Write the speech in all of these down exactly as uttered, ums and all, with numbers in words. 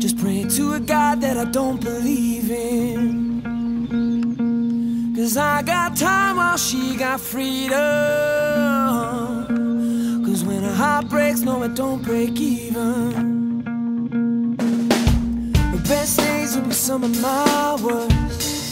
Just praying to a God that I don't believe in. Cause I got time while she got freedom. Cause when her heart breaks, no, it don't break even. The best days will be some of my worst.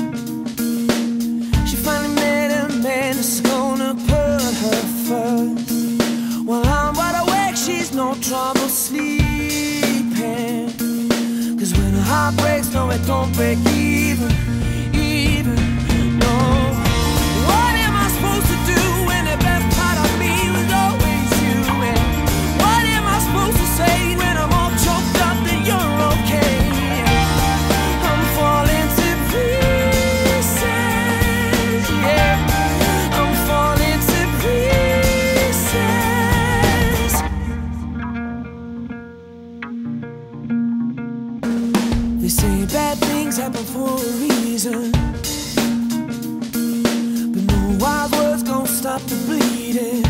She finally met a man that's gonna put her first. While I'm wide awake, she's no trouble sleeping. Cause when her heart breaks, no, it don't break even, even, no. What am I supposed to do when the best part of me was always you? And what am I supposed to say when I'm all choked up that you're okay? I'm falling to pieces, yeah. I'm falling to pieces. They say bad things happen for a reason, but no wild words gon' stop the bleeding.